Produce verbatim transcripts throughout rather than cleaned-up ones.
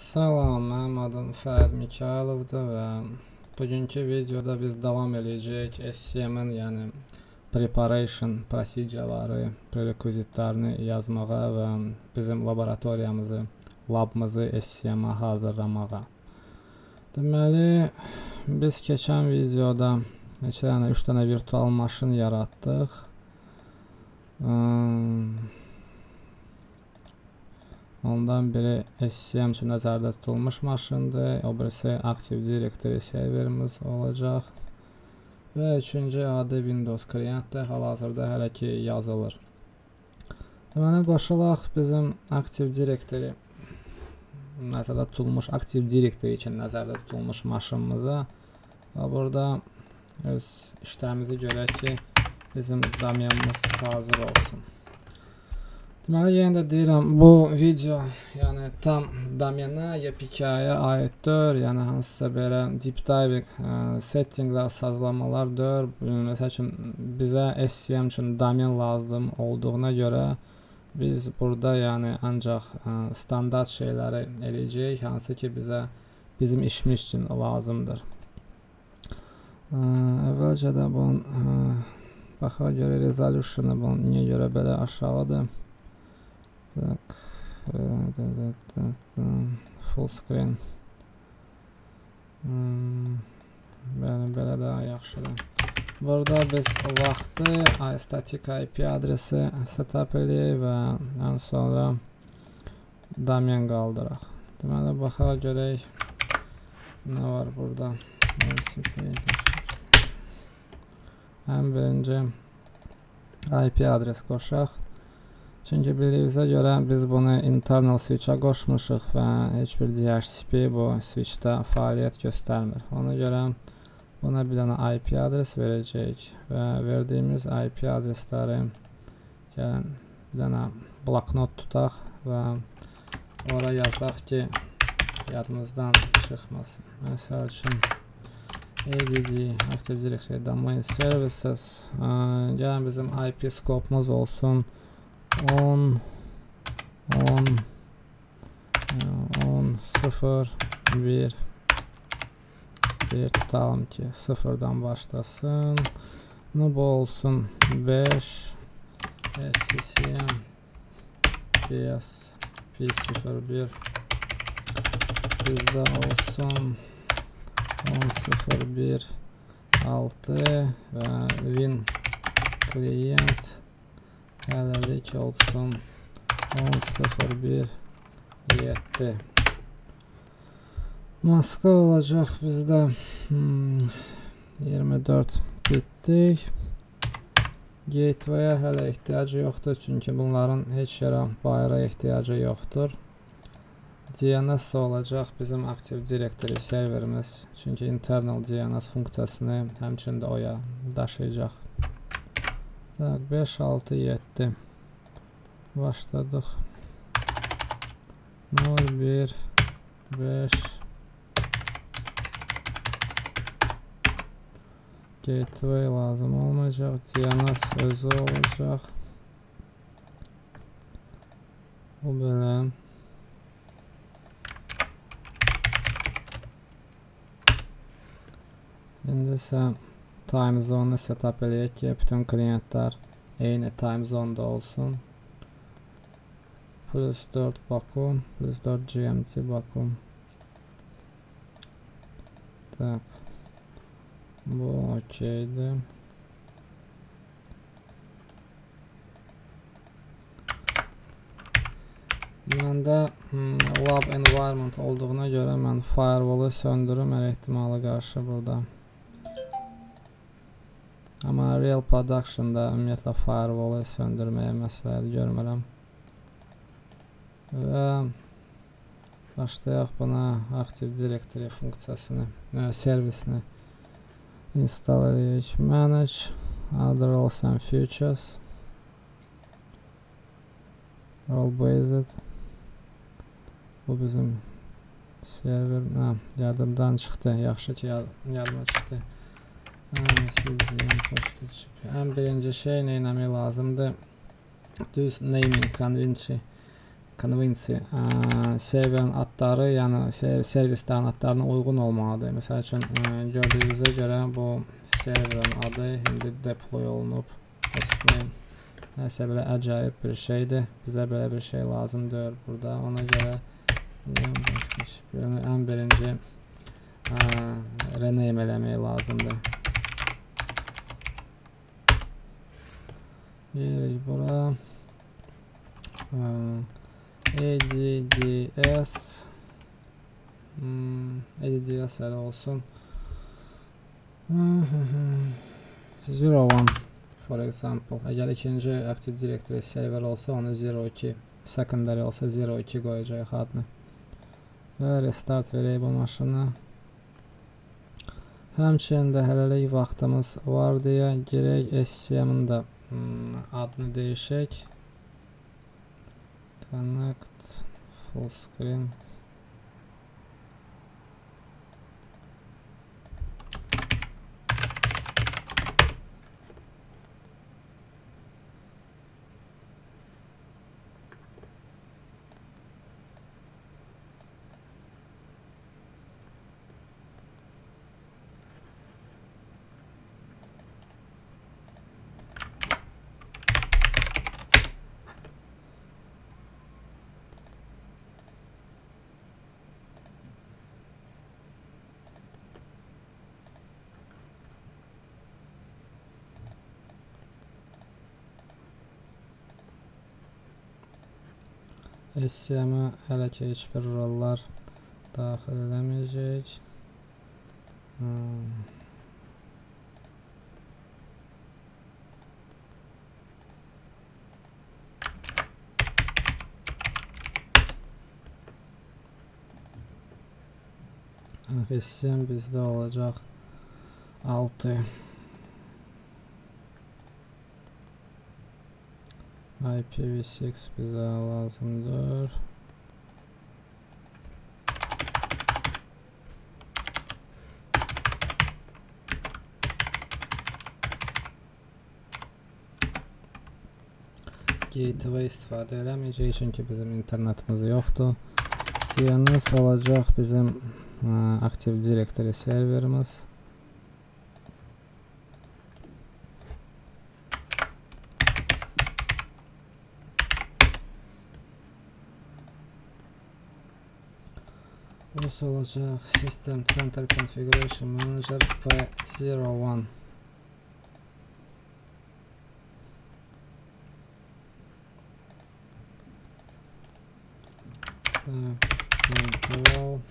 Salam, mənim adım Fərd Mikayılovdur və bugünkü videoda biz davam edəcəyik S C M-in, yəni preparation prosedurları, prerekvizitlərini yazmağa və bizim laboratoriyamızı, labımızı S C M-ə hazırlamağa. Deməli, biz keçən videoda iki dənə, üç dənə virtual maşın yaratdıq. Ondan biri S C M üçün nəzərdə tutulmuş maşındır, o birisi Active Directory serverimiz olacaq və üçüncü adı Windows klientdir, hal-hazırda hələ ki yazılır. Deməli, qoşulaq bizim Active Directory nəzərdə tutulmuş, Active Directory üçün nəzərdə tutulmuş maşınımıza və burada öz işlərimizi görək ki, bizim domenimiz hazır olsun. Deməli, yenə də deyirəm, bu video yəni tam domenə, Y P K-yə aiddir, yəni hansısa belə deep diving settinglər, sazlamalardır. Məsəl üçün, bizə S C M üçün domen lazım olduğuna görə biz burada yəni ancaq standart şeyləri eləyəcəyik, hansı ki bizə bizim işimiz üçün lazımdır. Əvvəlcə də bunun baxaq görə resolution'ı bunun niyə görə belə aşağıdır. Tak, full screen. Belə, belə daha yaxşıdır. Burada biz vaxtı, static I P adresi setup eləyək və ən sonra domen qaldıraq. Deməli, baxaq görək nə var burada. Ən birinci I P adres qoşaq. Çünki bildiyinizə görə biz bunu internal switch'a qoşmuşuq və heç bir D H C P bu switch'də fəaliyyət göstərmir. Ona görə buna bir dənə I P adres verəcəyik və verdiyimiz I P adresləri gəlin bir dənə bloknot tutaq və ora yazaq ki, yadımızdan çıxmasın. Məsəl üçün A D D, Active Directory Domain Services, gəlin bizim I P skopumuz olsun on on on sıfır bir bir tutalım ki sıfırdan başlasın. Bu olsun beş S C M P S P sıfır bir bizde olsun on sıfır bir altı ve Win Client hələlik olsun on sıfır bir yeddi. Maska olacaq bizdə hmm, iyirmi dörd bitdik. Gateway-ə hələ ehtiyacı yoxdur, çünki bunların heç yerə bayıra ehtiyacı yoxdur. D N S olacaq bizim Active Directory serverimiz, çünki internal D N S funksiyasını həmçində oya daşıyacaq. Tak, beş altı yeddi. Başladıq. nol bir beş Gateway lazım olmayacaq. D N S özü olacaq. O belə. İndi isə time zone'u setup eləyək ki, bütün klientlər eyni time zone'da olsun. Plus dörd Baku, plus dörd G M T Baku. Tak. Bu okeydi. Məndə hmm, lab environment olduğuna görə mən firewall'ı söndürüm hər ehtimala qarşı burada. Amma real production'da ümumiyyətlə firewall'ı söndürməyə məsləhət görmürəm. Və başlayaq buna Active Directory funksiyasını, yəni servisini install edək. Manage other roles and features. Role based. Bu bizim server, hə, yadımdan çıxdı. Yaxşı ki yadıma çıxdı. Ən birinci şey nə eləmək lazımdır? Düz naming convention convensi serverin adları, yəni servislərin adlarına uyğun olmalıdır. Məsəl üçün gördüyünüzə görə bu serverin adı indi deploy olunub. Nəsə belə acayip bir şeydir. Bizə belə bir şey lazımdır burada. Ona görə ən birinci rename eləmək lazımdır. Gelirik bura. adds hmm, adds elə olsun. zero one for example. Əgər ikinci Active Directory server olsa onu zero iki, secondary olsa zero iki qoyacaq adını. Və restart verək bu maşını. Həmçinin də hələlik vaxtımız var deyə gerək S C M-in də adını değişək. Connect full screen. S C M-ə hələ ki heç bir rollar daxil eləməyəcək. Hmm. S C M bizdə olacaq altı. I P v six bizə lazımdır. Gateway istifadə eləməyəcək çünki bizim internetimiz yoxdur. D N S olacaq bizim Active Directory serverimiz. Burası olacaq System Center Configuration Manager P zero one. Control.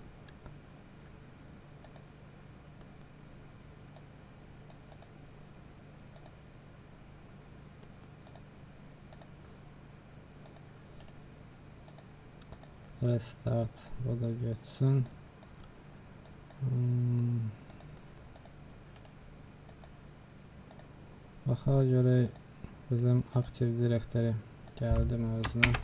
Restart, bu da geçsin. Hmm. Baxa görək bizim Active Directory gəldi mi özünə.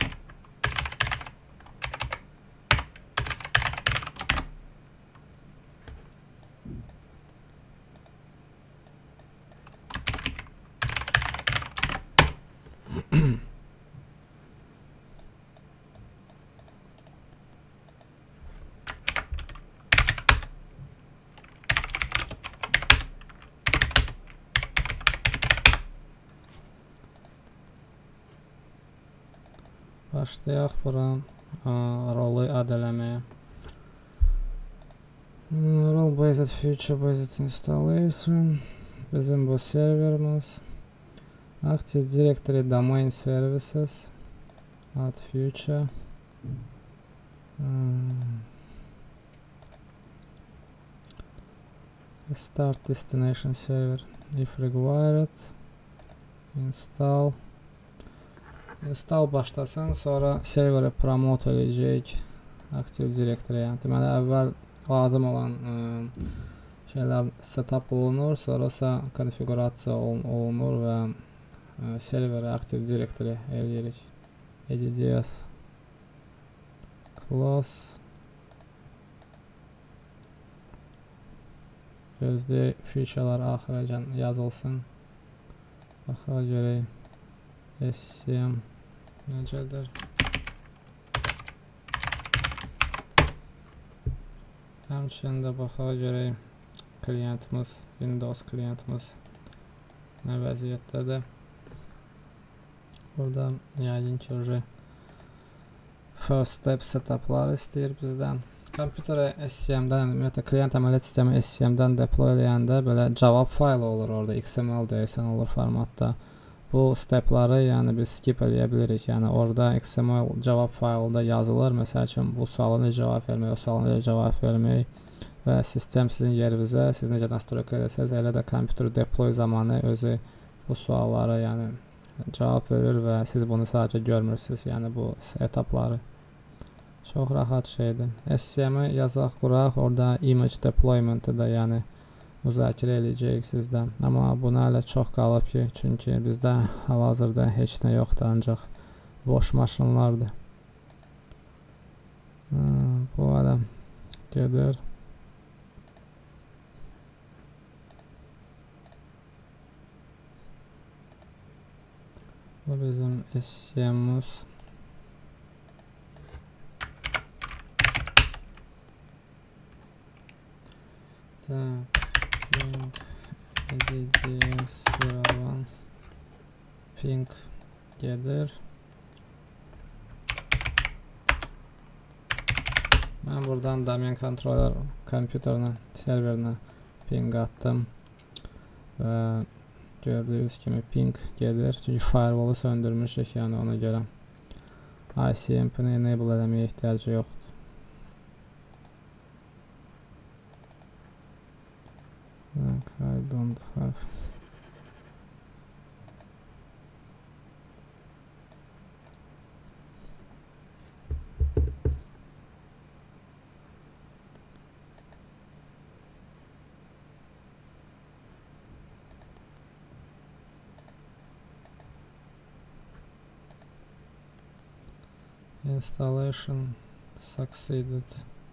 Başlayaq bura rolu ad eləməyə. Role based future based installation. Bizim bu serverimiz. Active Directory domain services. Add future. Start destination server if required. Install. Install başlasın, sonra serveri promote edəcək Active Directory-yə. Deməli, əvvəl lazım olan ə, şeylər setup olunur, sonrasa konfigurasiya olunur və ə, serveri Active Directory eləyirik. Adds close. Gözləyək, featurelar axıra yazılsın. Baxa görək S C M necədir. Həmçinin də baxaq görək klientimiz, Windows klientimiz nə vəziyyətdədir. Burada yəqin ki, first step setuplar istəyir bizdən. Kompüterə S C M-dən, ümumiyyətlə klient əməliyyat sistemi S C M-dən deploy eləyəndə belə cavab faylı olur orada, X M L deyəsən olur formatda. Bu stepları yəni biz skip eləyə bilirik. Yəni orada X M L cavab faylında yazılır. Məsəl üçün bu suala necə cavab vermək, o suala necə cavab vermək və sistem sizin yerinizə, siz necə nastroyka edəsəz, elə də kompüter deploy zamanı özü bu suallara yəni cavab verir və siz bunu sadəcə görmürsünüz. Yəni bu etapları çox rahat şeydir. S C M-i yazaq, quraq, orada image deployment-ı da yəni müzakirə eləyəcəyik sizdə. Amma buna hələ çox qalıb ki, çünki bizdə hal-hazırda heç nə yoxdur, ancaq boş maşınlardır. Bu hələ gedir. Bu bizim S C M-imiz. Tak. Ping sıralan ping gedir. Ben buradan domain controller kompüterine, serverine ping attım ve gördüğünüz kimi ping gelir. Çünkü firewall'ı söndürmüşük, yani ona göre I C M P'ni enable eləməyə ihtiyacı yoxdur. I don't have. Installation succeeded.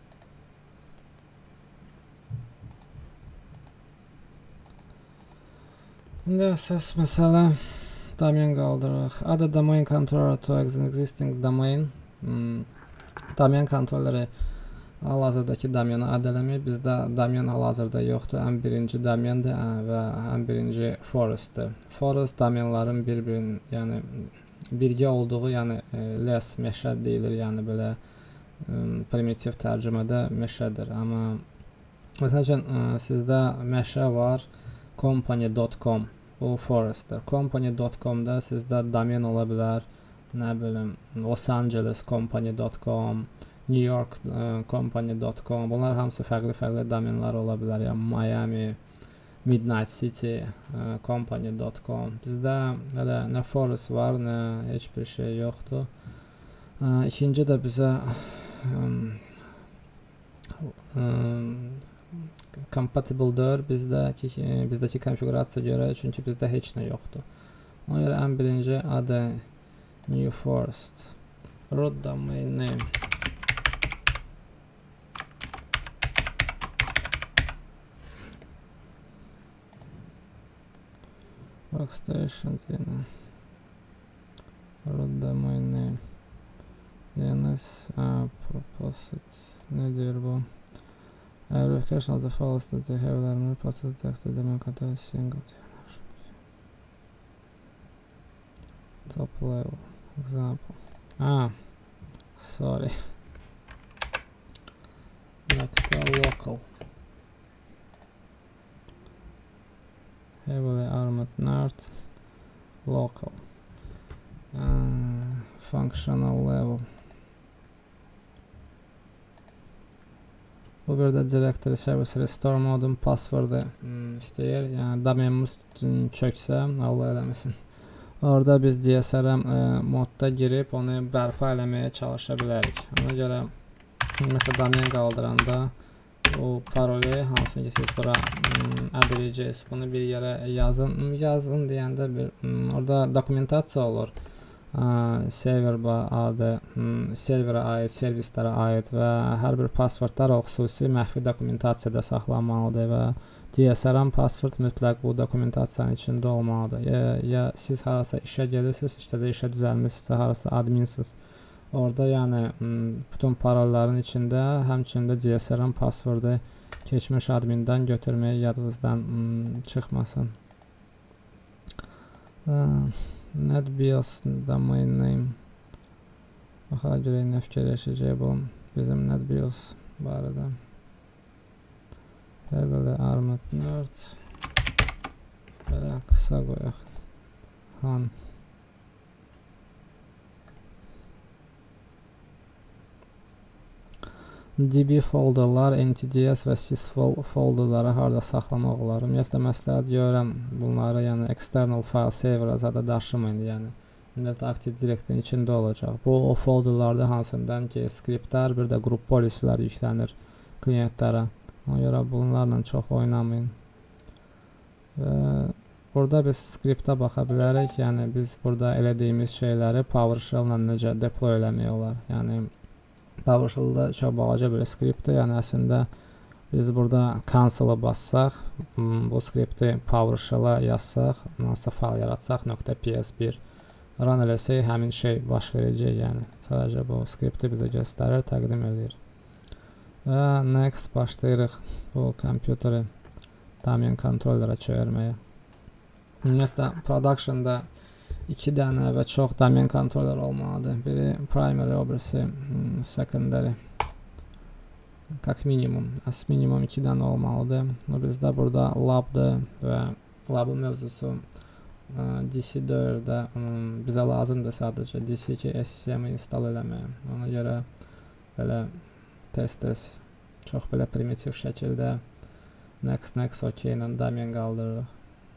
İndi əsas məsələ domain qaldırırıq. Add a domain controller to an existing domain. Hmm. Domain kontrolleri hal-hazırdakı domeni add eləmək. Bizdə domain hal-hazırda yoxdur. Ən birinci domendir və ən birinci forestdir. Forest domenların bir-birinin, yəni birgə olduğu, yəni less, meşə deyilir, yəni belə primitiv tərcümədə meşədir. Amma məsələn sizdə meşə var, company dot com. Bu forestdir. company dot com-da sizdə domen ola bilər, nə bilim, Los Angeles company dot com, New York uh, company dot com. Bunlar hamısı fərqli-fərqli domenlər ola bilər. Yəni Miami, Midnight City uh, company dot com. Bizdə hələ nə forest var, nə heç bir şey yoxdur. Uh, ikinci də bizə um, um, compatible-dır bizdəki, bizdəki konfigurasiya görə, çünki bizdə heç nə yoxdur. Ona görə ən birinci add a new forest, root domain name. Workstation yine root domain name. D N S uh, proposed nedir bu? Verification of the files that they have their repository text domain contains single top level example. Ah, sorry. Nokta local. Heavily armored nerd local. Uh, functional level. Bu burada directory service restore modun password'ı hmm, istəyir. Yəni domenimiz çöksə, Allah eləməsin. Orada biz D S R M e, modda girib onu bərpa eləməyə çalışa bilərik. Ona görə mesela domen qaldıranda o paroli hansını ki siz bura hmm, add edəcəksiniz. Bunu bir yerə yazın. Yazın deyəndə bir hmm, orada dokumentasiya olur. Server adı, serverə aid, servislərə aid və hər bir passwordlar o xüsusi məxfi dokumentasiyada saxlanmalıdır və D S R M password mütləq bu dokumentasiyanın içində olmalıdır. Ya, ya siz harasa işə gelirsiniz, işte də işə düzəlmişsinizsə, harasa adminsiniz, Orada yəni bütün parolların içində həmçində C S R-ın passwordu keçmiş admindən götürməyi yadınızdan çıxmasın. NetBIOS domain name. Baxaq görək nə fikirləşəcək bu bizim NetBIOS barədə. Heavily Armored Nerd. Belə qısa qoyaq. Han. D B folderlar, N T D S və sys folderları harda saxlamaq olar? Ümumiyyətlə məsləhət görürəm bunları, yəni external file server'a zada daşımayın, yəni ümumiyyətlə Active Directory içində olacaq. Bu o folderlarda hansından ki skriptlər, bir də qrup polislər yüklənir klientlərə. Ona görə bunlarla çox oynamayın. Burada biz skriptə baxa bilərik, yəni biz burada elədiyimiz şeyləri PowerShell-la necə deploy eləmək olar. Yəni PowerShell-da çox balaca bir skriptdir, yəni əslində biz burada cancel-a bassaq, bu skripti PowerShell-a yazsaq, nasıl fayl yaratsaq, .p s bir run eləsək, həmin şey baş verəcək, yəni sadəcə bu skripti bizə göstərir, təqdim edir. Və next başlayırıq bu kompüteri domain kontrollərə çevirməyə. Ümumiyyətlə production'da iki dənə və çox domain kontroller olmalıdır. Biri primary, o birisi secondary. Как minimum, as minimum iki dənə olmalıdır. Bizdə burada labdır və labın mövzusu D C dörddə bizə lazımdır sadəcə D C iki S C M-i install eləməyə. Ona görə belə test-test çox belə primitiv şəkildə next next OK ilə domain qaldırırıq.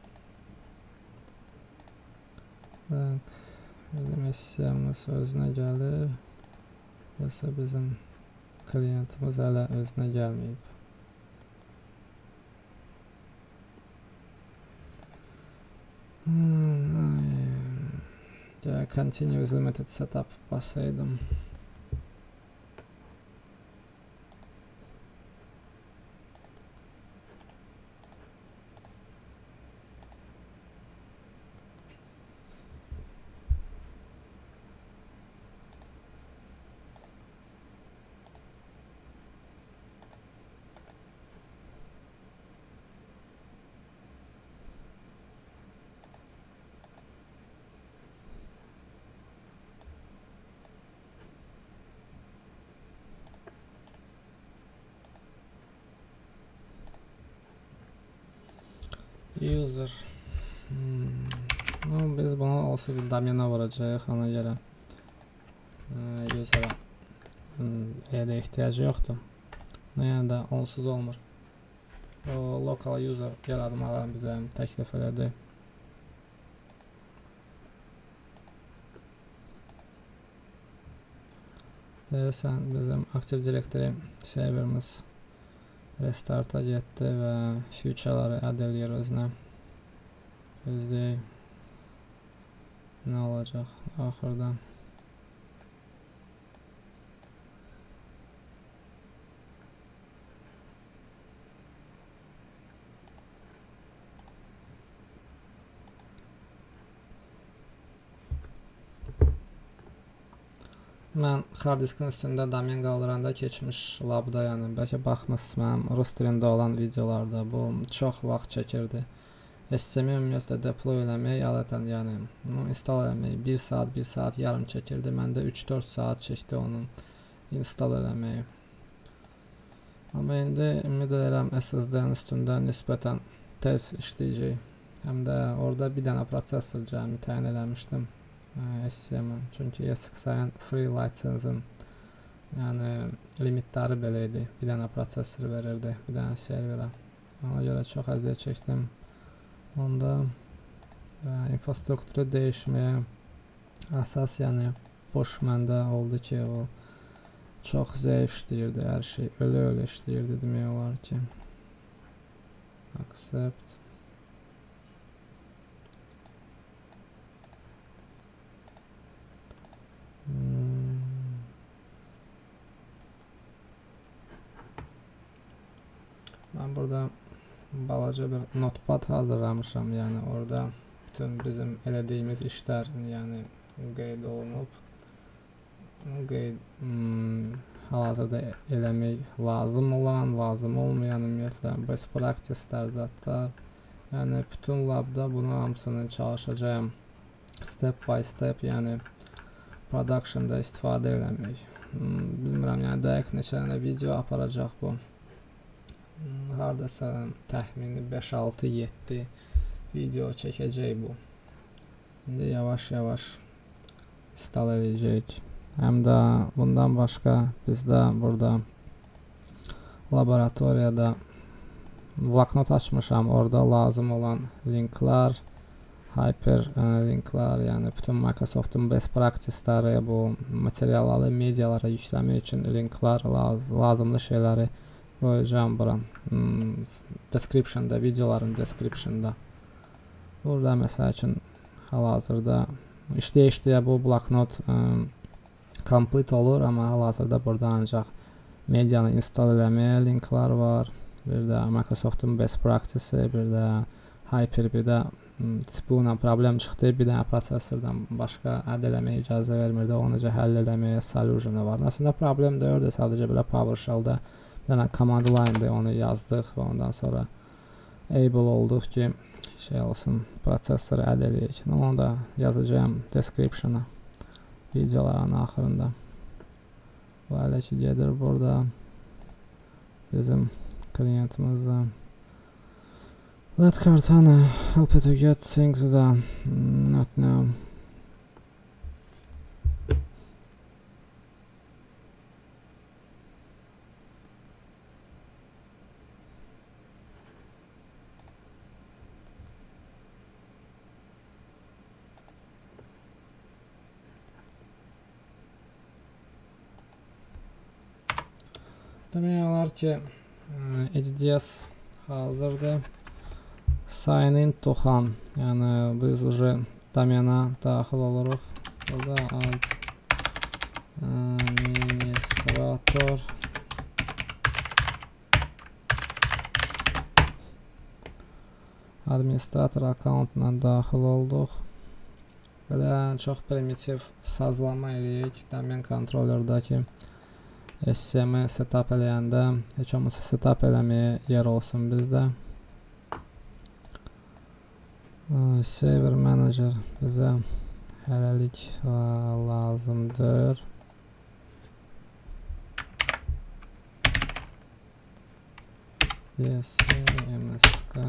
Bak, bizim S C M-imiz özünə gəlir. Yoxsa bizim klientimiz hələ özünə gəlməyib. Hmm, continue with limited setup basaydım. User. Hmm. No, biz bunu olsa bir domainə vuracağıq, ona görə user'a elə də ehtiyacı yoxdur. Yəni də onsuz olmur. O local user yaratmaları bizə təklif elədi. Deyəsən bizim Active Directory serverimiz restart'a getdi və future'ları add eləyir özünə. Gözləyək nə olacaq axırda. Mən hard diskin üstündə domain qaldıranda keçmiş labda, yəni bəlkə baxmısınız mənim rus dilində olan videolarda, bu çox vaxt çəkirdi. S C M-i ümumiyyətlə deploy eləmək, adətən yəni install eləmək bir saat, bir saat yarım çəkirdi. Məndə üç dörd saat çəkdi onu install eləməyi. Amma indi ümid edirəm S S D-nin üstündə nisbətən tez işləyəcək. Həm də orada bir dənə prosesor cəmi təyin eləmişdim. S C M, çünki E S X i free license-ın yəni limitləri belə idi. Bir dənə prosesor verirdi, bir dənə serverə. Ona görə çox əziyyət çəkdim. Onda infrastrukturu dəyişməyə əsas yəni boş məndə oldu ki, o çox zəif işləyirdi, hər şey ölə-ölə işləyirdi demək olar ki. Accept. Mən burada balaca bir notepad hazırlamışam, yəni orada bütün bizim elədiyimiz işlər yəni qeyd olunub. qeyd hmm, hal-hazırda eləmək lazım olan, lazım olmayan ümumiyyətlə best practice-lər, zətlər. Yəni bütün labda bunu hamısını çalışacağım step by step, yəni production'da istifadə eləmək. Hmm, bilmirəm, yəni dəqiq neçə dənə video aparacaq bu. Hmm, hardasa təxmini beş altı yeddi video çəkəcək bu. İndi yavaş-yavaş install edəcək. Həm də bundan başqa bizdə burada laboratoriyada bloknot açmışam. Orada lazım olan linklər, hyper linklər, yəni bütün Microsoft'un best practice-ləri, bu materialları medialara yükləmək üçün linklər, laz lazımlı şeyləri qoyacağım bura. Hmm, description-da, videoların description-da. Burada məsəl üçün hal-hazırda işləyə-işləyə bu bloknot um, complete olur, amma hal-hazırda burada ancaq medianı install eləməyə linklər var. Bir də Microsoft'un best practice, bir də hyper, bir də Spoon'la problem çıxdı, bir dənə prosesordan başqa əd eləməyə icazə vermirdi, onu necə həll eləməyə solution var. Əslində problem deyirdi, sadəcə belə PowerShell-da bir dənə command line-də onu yazdıq və ondan sonra able olduq ki, şey olsun, prosesoru əd eləyək. Onu da yazacağım description-a, videoların axırında. Bu hələ ki gedir burada bizim klientimizdə. Let Cortana help you to get things done. Not now. Demək olar ki, edeceğiz hazırda. Sign in to Han, yəni biz уже domena daxil oluruq. Burada administrator administrator akkauntuna daxil olduq. Belə çox primitiv sazlama eləyək. Domain controller'dakı S C M setup eləyəndə heç olmasa setup eləməyə yer olsun bizdə. Server Manager bizə hələlik lazımdır. D S M S K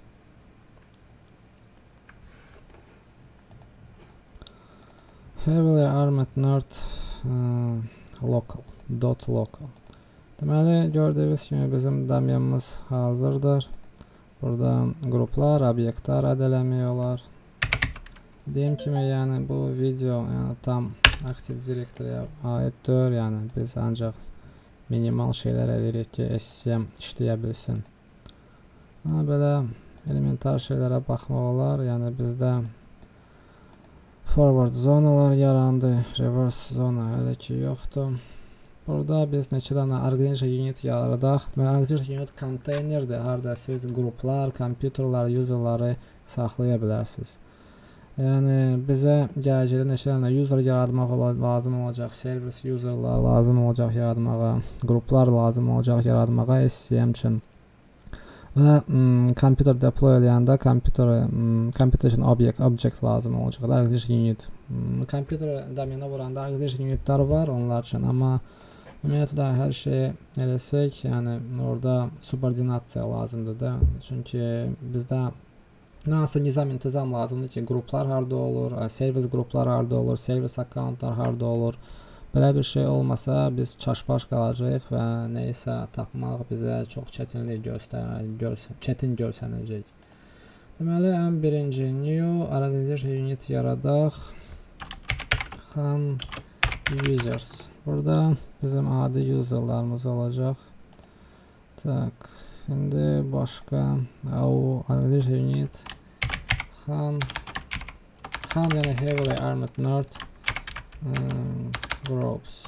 Heavily Armed Nerd uh, Local dot local. Deməli gördüyünüz kimi bizim domenimiz hazırdır. Burada qruplar, obyektlər əd eləmək olar. Deyim kimi, yəni bu video yəni, tam Active Directory-yə aiddir. Yəni biz ancaq minimal şeylər edirik ki, S C M işləyə bilsin. Ha, belə elementar şeylərə baxmaq olar. Yəni bizdə forward zonalar yarandı, reverse zona hələ ki yoxdur. Burada biz neçə dənə organization unit yaradaq. Deməli, organization unit konteynerdir. Harada siz qruplar, kompüterlər, userları saxlaya bilərsiniz. Yəni bizə gələcəkdə neçə dənə user yaratmaq lazım olacaq, service userlar lazım olacaq yaratmağa, qruplar lazım olacaq yaratmağa S C M üçün. Və kompüter deploy eləyəndə kompüter üçün object, object lazım olacaq. Organization unit. Kompüter domenə vuranda organization unitlər var onlar üçün, amma ümumiyyətlə hər şeyi eləsək, yəni orada subordinasiya lazımdır da. Çünki bizdə nasıl nizam intizam lazımdır ki, qruplar harda olur, service qruplar harda olur, service accountlar harda olur. Belə bir şey olmasa biz çaşbaş qalacağıq və nəyisə tapmaq bizə çox çətinlik göstər, çətin görsənəcək. Deməli, ən birinci new organization unit yaradaq. Han users. Burada bizim adi userlarımız olacaq. Tak, şimdi başqa o organization unit Han Han yəni heavily armed nerd um, groups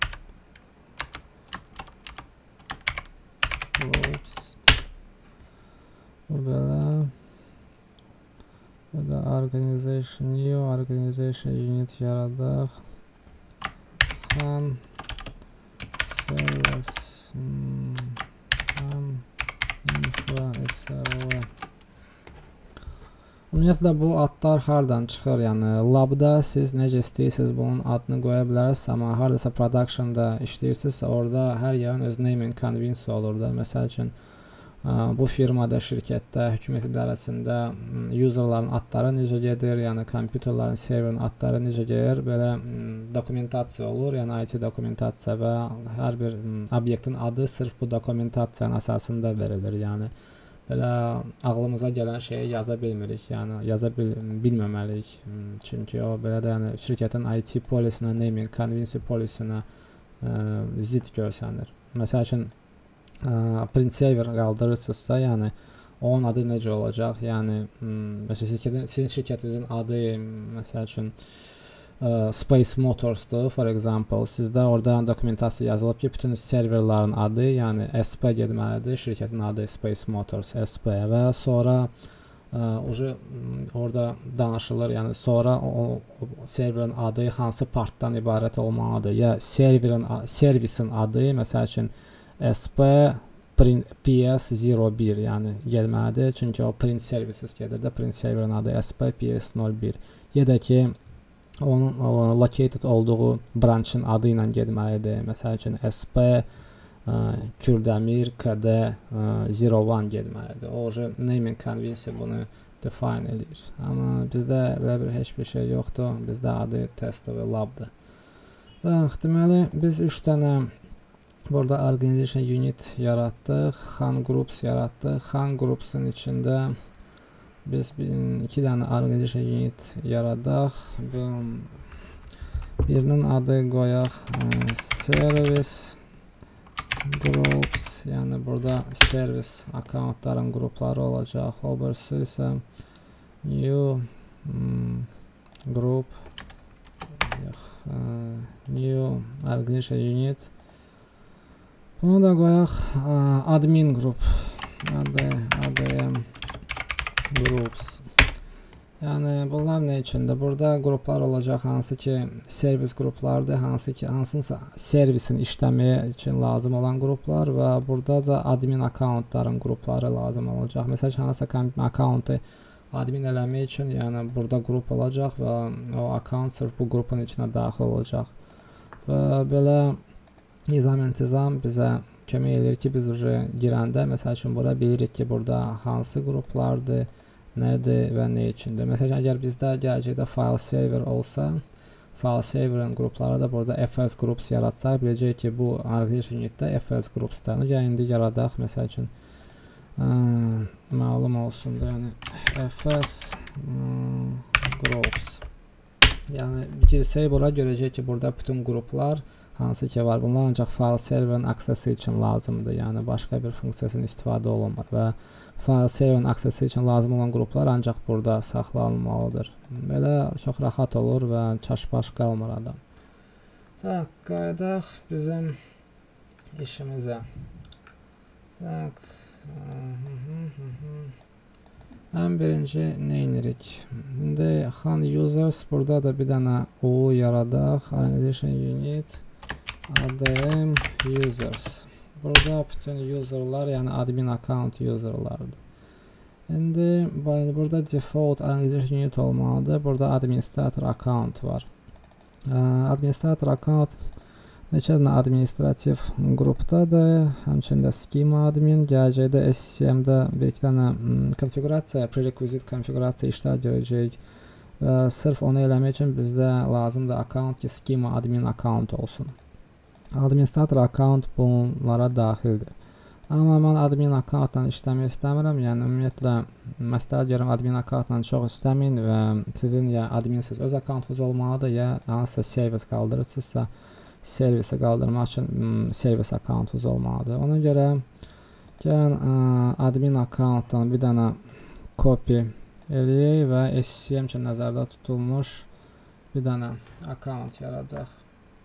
groups bu belə bu da organization new organization unit yaradaq. Ümumiyyətlə bu adlar hardan çıxır? Yəni labda siz necə istəyirsiniz bunun adını qoya bilərsiniz, amma hardasa productionda işləyirsinizsə, orada hər yerin öz naming convention olur da. Məsəl üçün bu firmada, şirkətdə, hökumət idarəsində userların adları necə gedir, yəni kompüterlərin, serverin adları necə gedir, belə dokumentasiya olur, yəni I T dokumentasiya və hər bir obyektin adı sırf bu dokumentasiyanın əsasında verilir, yəni belə ağlımıza gələn şeyi yaza bilmirik, yəni yaza bil bilməməliyik, çünki o belə də yəni şirkətin I T polisinə, naming convention polisinə zidd görsənir. Məsəl üçün print server qaldırırsınızsa, yəni onun adı necə olacaq? Yəni məsələn sizin şirkətinizin adı məsəl üçün Space Motors'dur, for example. Sizdə orada dokumentasiya yazılıb ki, bütün serverların adı, yəni S P getməlidir, şirkətin adı Space Motors S P və sonra ucu orada danışılır, yəni sonra o, o serverin adı hansı partdan ibarət olmalıdır, ya serverin servisin adı, məsəl üçün S P P S zero bir, yəni gəlməlidir, çünki o print services gedir də, print serverin adı S P P S nol bir, ya da ki onun located olduğu branchın adı ilə getməlidir. Məsəl üçün S P Kürdəmir K D zero bir getməlidir. O naming convention bunu define edir. Amma bizdə belə bir heç bir şey yoxdur. Bizdə adı test və labdır. Deməli biz üç dənə burada organization unit yaratdıq, Han groups yaratdıq. Han groups'un içində biz iki dənə organization unit yaradaq. Birinin adı qoyaq service groups, yəni burada service accountların qrupları olacaq. O birisi isə new group, new organization unit. Bunu da qoyaq admin group, adm groups. Yəni bunlar nə üçündür? Burada qruplar olacaq, hansı ki servis qruplardır, hansı ki hansınsa servisin işləməyə üçün lazım olan qruplar və burada da admin accountların qrupları lazım olacaq. Məsələn, hansısa accountu admin eləmək üçün, yəni burada qrup olacaq və o account sırf bu qrupun içinə daxil olacaq. Və belə nizam-intizam bizə kömək edir ki, biz uje girəndə, məsəl üçün bura bilirik ki, burada hansı qruplardır, nədir və nə üçündür. Məsələn, əgər bizdə gələcəkdə file server olsa, file serverin qrupları da burada F S groups yaratsaq, biləcək ki, bu organization unitdə F S groupsdır. Gəl indi yaradaq, məsəl üçün məlum olsundur, yəni F S groups. Yəni girsək bura görəcək ki, burada bütün qruplar hansı ki var, bunlar ancaq file serverin aksesi üçün lazımdır, yəni başqa bir funksiyasının istifadə olunmur və file serverin aksesi üçün lazım olan qruplar ancaq burada saxlanılmalıdır. Belə çox rahat olur və çaşbaş qalmır adam. Tak, qayıdaq bizim işimizə. Tak. Ən birinci nə edirik? İndi Han users, burada da bir dənə U yaradaq. Organization unit adm users. Burada bütün userlar, yəni admin account userlardır. İndi burada default organization unit olmalıdır. Burada administrator account var. Administrator account neçə dənə administrativ qrupdadır. Həmçində schema admin, gələcəkdə S C M-də bir iki dənə konfigurasiya, prerequisite konfigurasiya işlər görəcək. Sırf onu eləmək üçün bizdə lazımdır account ki, schema admin account olsun. Administrator account bunlara daxildir. Amma mən admin accountla işləmək istəmirəm, yəni ümumiyyətlə məsləhət görürəm admin accountla çox istəməyin və sizin ya adminsiz öz accountunuz olmalıdır, ya hansısa servis qaldırırsınızsa servisi qaldırmaq üçün servis accountunuz olmalıdır. Ona görə gəlin admin accountdan bir dənə copy eləyək və S C M üçün nəzərdə tutulmuş bir dənə account yaradaq.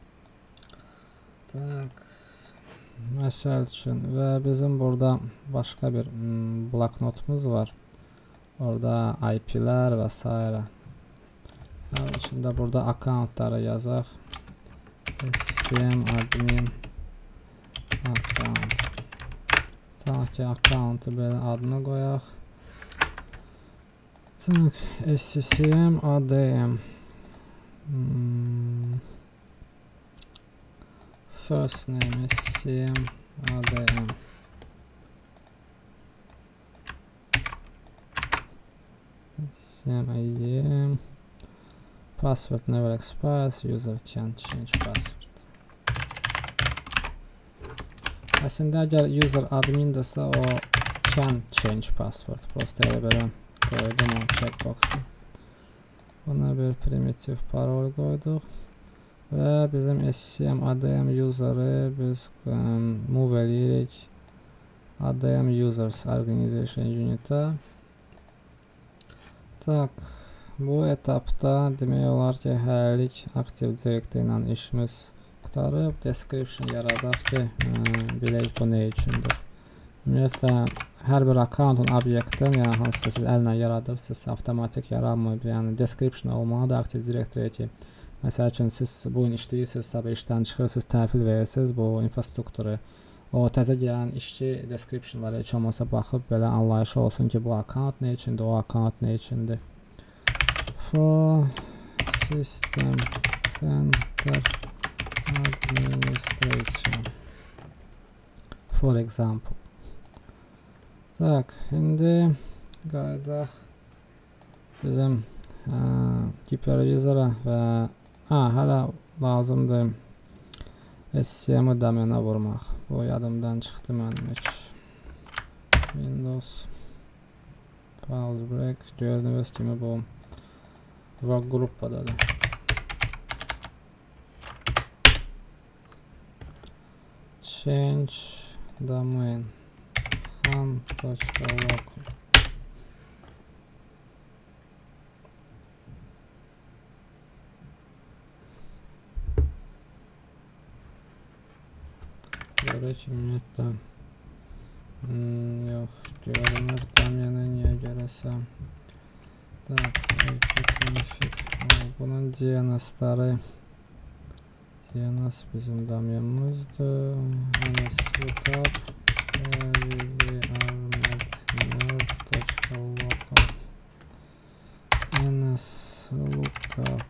Tak, məsəl üçün və bizim burada başqa bir bloknotumuz var. Orada I P'lər və s. Onun içində burada accountları yazaq. S C M admin account. Sanki accountu belə adını qoyaq. Tak, S C M A D M. Hmm. First name S C M A D M. S C M A D M. Password never expires. User can change password. Aslında əgər user admindirsə o can change password. Prosta elə belə koydum o checkbox'u. Buna bir primitiv parol koyduk. Ve bizim S C M A D M user'ı biz um, move edirik A D M users organization unit'a. Tak, bu etapda demək olar ki, hələlik Active Directory ilə işimiz qutarıb. Description yaradaq ki, bilək bu nə üçündür. Ümumiyyətlə, hər bir accountun obyektin, yəni hansısa siz əllə yaradırsınızsa, avtomatik yaranmır. Yəni description olmalıdır Active Directory ki, məsəl üçün siz bu gün işləyirsinizsə və işdən çıxırsınız, təhvil verirsiniz bu infrastrukturu. O təzə gələn işçi descriptionlara heç olmasa baxıb belə anlayışı olsun ki, bu account nə üçündür, o account nə üçündür. For System Center Administration, for example. Tak, indi qaydaq bizim hipervizora və ha, hələ lazımdır S C M-i domena vurmaq. Bu yadımdan çıxdı mənim heç. Windows Pause Break. Gördüyünüz kimi bu work gruppadadır. Change domain fan.local. Görək ümumiyyətlə hmm, yox, görünür domeni niyə görəsəm. Tak, config. Bunun D N S-ləri D N S bizim domenimizdir. nslookup www.armed.local nslookup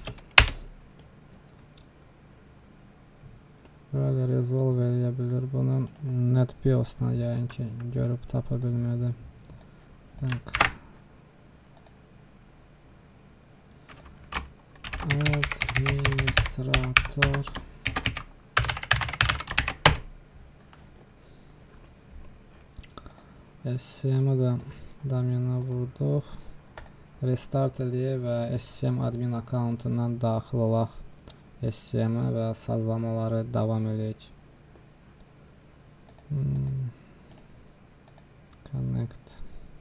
böyle resolve edebilir bunu. NetBIOS'la yayın ki görüp tapa bilmedi. Tak. Administrator S C M'i de domena vurduq. Restart eləyək və S C M admin accountundan daxil olaq S C M'ə və sazlamaları davam eləyək. Hmm. Connect.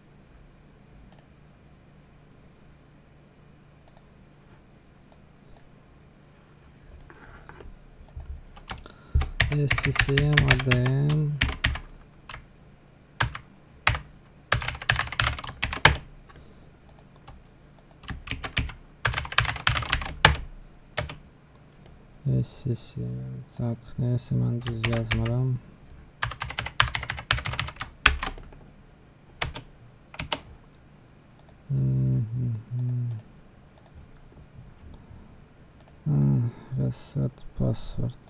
S C M A D M S C M. Tak, neyse mən düz yazmaram. Hmm, hmm, hmm. Ah, reset password.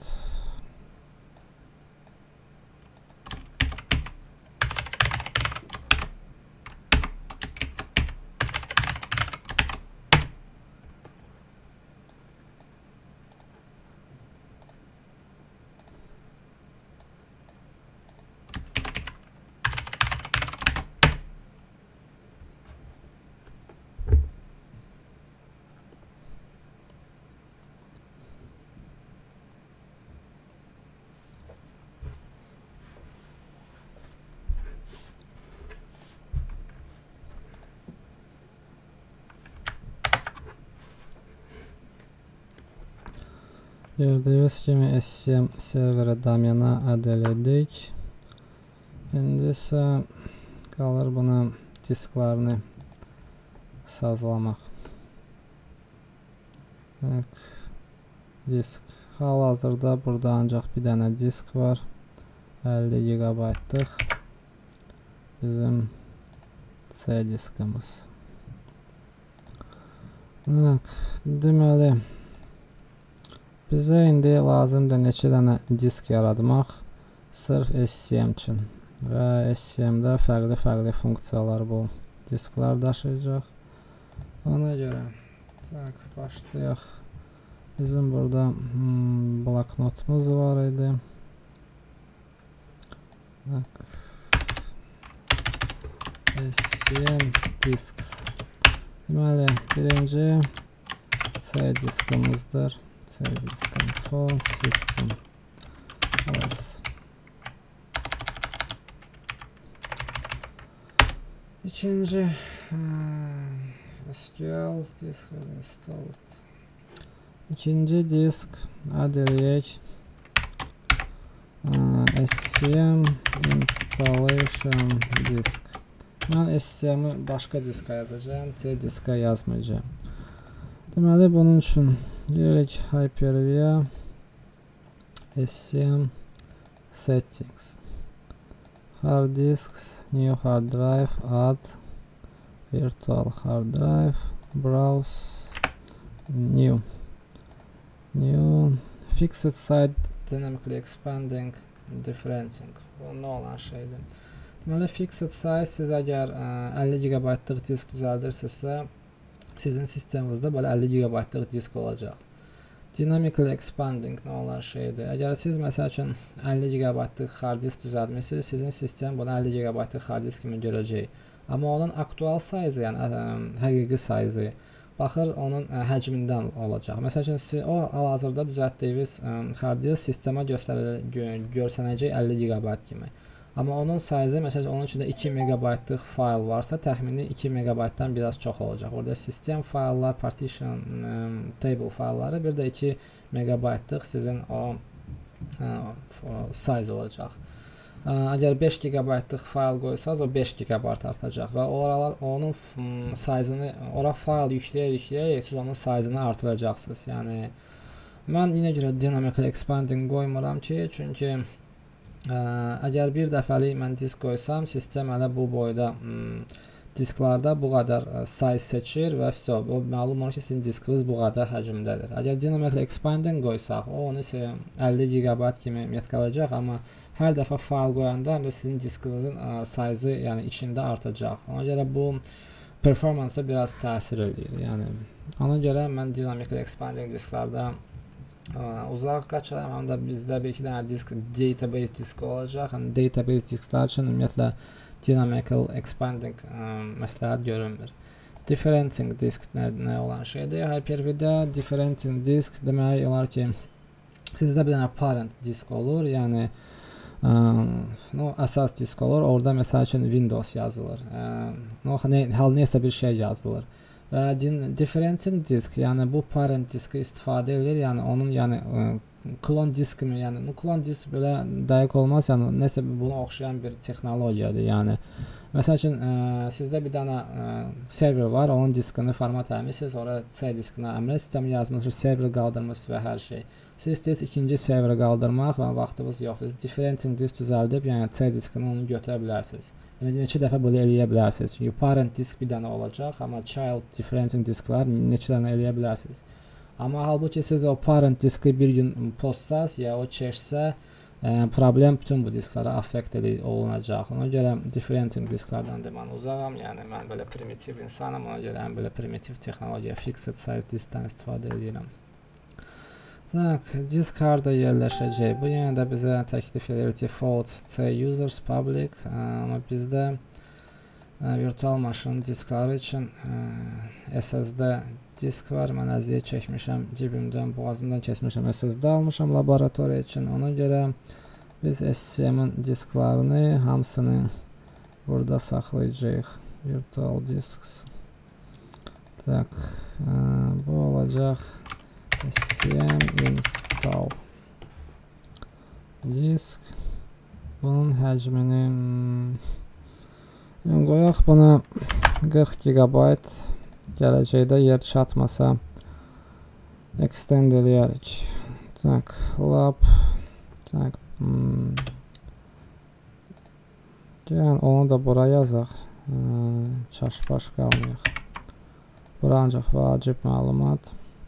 Gördüyünüz kimi S C M serverə domena add elədik. İndi isə qalır buna disklarını sazlamaq. Tak, disk. Hal-hazırda burada ancaq bir dənə disk var. əlli gigabaytlıq bizim C diskimiz. Tak, deməli bizə indi lazımdır neçə dənə disk yaratmaq sırf S C M üçün və S C M-də fərqli-fərqli funksiyalar bu disklər daşıyacaq. Ona görə tak, başlayaq. Bizim burada hmm, bloknotumuz var idi. Tak. S C M disks. Deməli, birinci C diskimizdir. C disk info system. Yes. İkinci S Q L disk installed. İkinci disk adı eləyək S C M installation disk. Mən S C M-i başqa diska yazacağım, C diska yazmayacağım. Deməli bunun üçün gelirik Hyper-V S C M settings. Hard disk, new hard drive, add virtual hard drive, browse, new. New fixed site dynamically expanding differencing. Bu nə olan şeydir? Deməli fixed size siz əgər əlli gigabaytlıq disk düzəldirsinizsə, sizin sisteminizdə belə əlli gigabaytlıq disk olacaq. Dynamically expanding nə olan şeydir? Əgər siz məsəl üçün əlli gigabaytlıq hard disk düzəltmisiniz, sizin sistem bunu əlli gigabaytlıq hard disk kimi görəcək. Amma onun aktual sayı, yəni ə, həqiqi sayı baxır onun ə, həcmindən olacaq. Məsəl üçün siz o hal-hazırda düzəltdiyiniz hard disk sistemə göstərilir, gö görsənəcək əlli gigabayt kimi. Amma onun sayı, məsələn, onun içində iki megabaytlıq fayl varsa, təxmini iki megabaytdan biraz çox olacaq. Orada sistem fayllar, partition, um, table faylları, bir də iki megabaytlıq sizin o, ə, o size olacaq. Ə, əgər beş gigabaytlıq fayl qoysanız, o beş gigabayt artacaq və oralar onun size-ını, ora fayl yükləyək-yükləyək, siz onun size-ını artıracaqsınız. Yəni, mən yenə görə dynamically expanding qoymuram ki, çünki Ə, əgər bir dəfəlik mən disk qoysam, sistem hələ bu boyda hmm, disklarda bu qədər ə, size seçir və vəsə, o məlum olur ki, sizin diskiniz bu qədər həcmdədir. Əgər dynamically expanding qoysaq, o onu isə əlli gigabayt kimi ümumiyyət qalacaq, amma hər dəfə fayl qoyanda həm də sizin diskinizin ə, size-ı, yəni içində artacaq. Ona görə bu performansa biraz təsir edir. Yəni, ona görə mən dynamically expanding disklarda uzaq qaçıram, həm də bizdə bir iki dənə disk, database disk olacaq. Həm database disklər üçün ümumiyyətlə dynamical expanding ə, məsləhət görünmür. Differencing disk nə, nə olan şeydir? Hyper-V-də differencing disk demək olar ki, sizdə bir dənə parent disk olur, yəni ə, no, əsas disk olur. Orada məsəl üçün Windows yazılır. Ə, no, nə, hal neysə bir şey yazılır. Və differencing disk, yəni bu parent diski istifadə edilir, yəni onun yəni ə, klon disk kimi, yəni bu klon disk belə dəqiq olmaz, yəni nəsə buna oxşayan bir texnologiyadır. Yəni məsəl üçün ə, sizdə bir dənə ə, server var, onun diskini format eləmisiniz, ora C diskinə əmrə sistemi yazmısınız, server qaldırmısınız və hər şey. Siz istəyirsiniz ikinci serveri qaldırmaq və vaxtınız yoxdur. Differencing disk düzəldib, yəni C diskini onu götürə bilərsiniz. Yəni neçə dəfə bunu eləyə bilərsiniz. Çünki parent disk bir dənə olacaq, amma child differencing disklər neçə dənə eləyə bilərsiniz. Amma halbuki siz o parent diski bir gün pozsaz ya o çəksə, e, problem bütün bu disklərə affect olunacaq. Ona görə differencing disklərdən də mən uzağam. Yəni mən belə primitiv insanam, ona görə mən belə primitiv texnologiya fixed size diskdən istifadə edirəm. Tak, disk harda yerləşəcək? Bu yenə də bizə təklif edir default C users public, amma bizdə ə, virtual maşın diskləri üçün ə, S S D disk var. Mən əziyyət çəkmişəm, cibimdən, boğazımdan kəsmişəm, S S D almışam laboratoriya üçün. Ona görə biz S C M-in disklərini hamısını burada saxlayacağıq. Virtual disks. Tak, ə, bu olacaq. S C M install disk. Bunun həcmini hmm, qoyaq buna qırx gigabayt, gələcəkdə yer çatmasa extend eləyərik. Tak, lab tak, hmm. Gəlin onu da bura yazaq, çaşbaş qalmayaq. Bura ancaq vacib məlumat.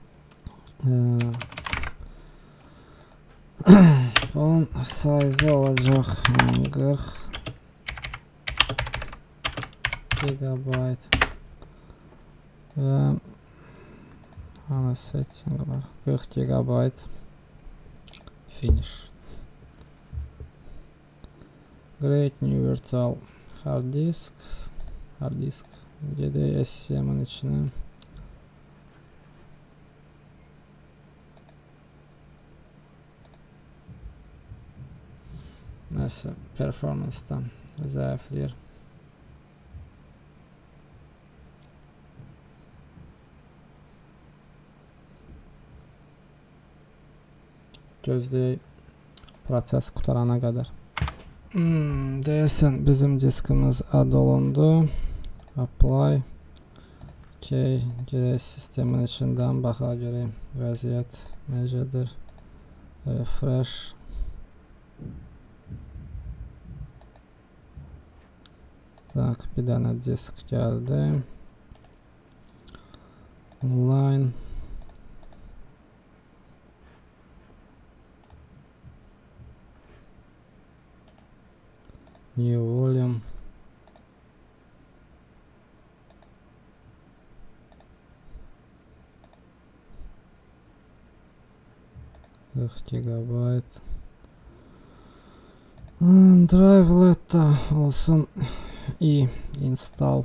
Bunun size olacaq qırx gigabayt və ana settinglər qırx gigabayt finish. Create new virtual hard disk. Hard disk gedək S C M'in içinə. Nəsə performansdan zəifləyir. Gözləyək proses qutarana qədər. Hmm, deyəsən bizim diskimiz add olundu. Apply. Okay, gedək sistemin içindən baxa görək vəziyyət necədir. Refresh. Tak, bir dənə disk gəldi. Online. New volume. qırx gigabayt. Drivelet'ta olsun. İyi. Install.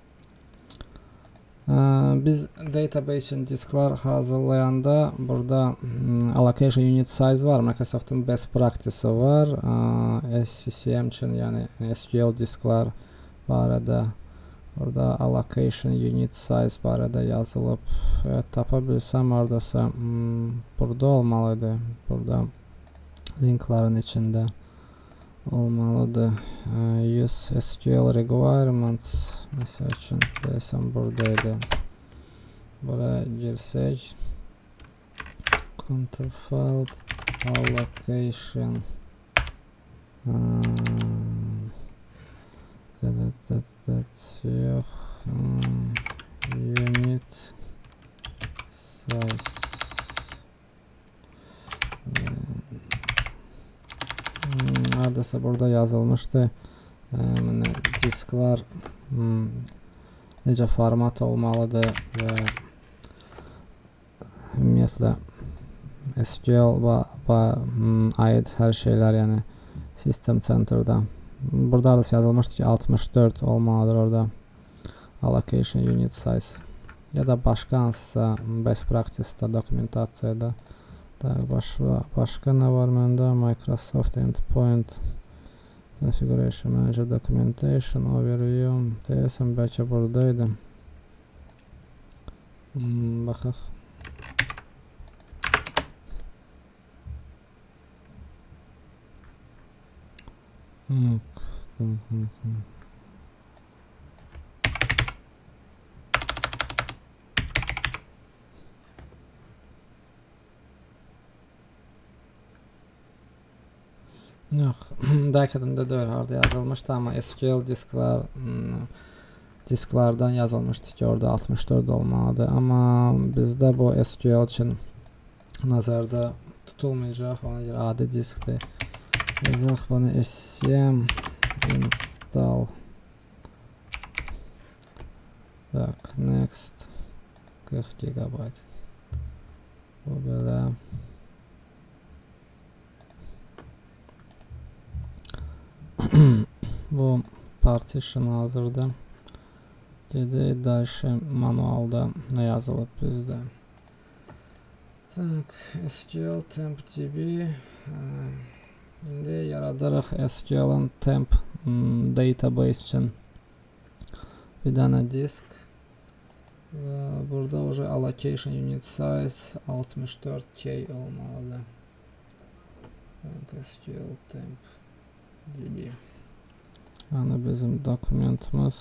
Biz database için diskler hazırlayanda burada allocation unit size var. Microsoft'un best practice'ı var. S C M için yani S Q L diskler barədə burada allocation unit size barədə yazılıb. Evet, tapa bilsəm oradasa burada olmalıdır. Burada linklerin içində olmalıdır. Uh, use S Q L requirements mesela için desem buradaydı. Buraya girsek counterfeit allocation uh, that, that, that, yok um, unit size neredeyse burada yazılmıştı. Yani diskler hmm, necə format olmalıdır və ümumiyyətlə S Q L hmm, ait hər şeylər, yəni System Center'da. Burada da yazılmışdı ki altmış dörd olmalıdır orada allocation unit size ya da başqa hansısa best practice'da dokumentasiyada. Tak, başqa, başqa nə var məndə? Microsoft Endpoint Configuration Manager Documentation Overview. Deyəsən bəlkə buradaydı. Hmm, baxaq. Hmm. Hmm, hmm, hmm. Yox, dəqiqətində deyil, orada yazılmışdı, amma S Q L disklər hmm, disklardan yazılmışdı ki orada altmış dörd olmalıdır, amma bizdə bu S Q L üçün nəzərdə tutulmayacaq, ona görə adi diskdir. Yazaq bunu S C M install. Tak, next qırx gigabayt. Bu belə. Bu partition hazırda. Gedək dəyişə manualda nə yazılıb bizdə. Tak, S Q L temp D B. İndi yaradarıq S Q L'ın temp hmm, database üçün bir dənə disk. Və burada уже allocation unit size altmış dörd K olmalıdır. Tak, S Q L temp D B. Yəni bizim dokumentimiz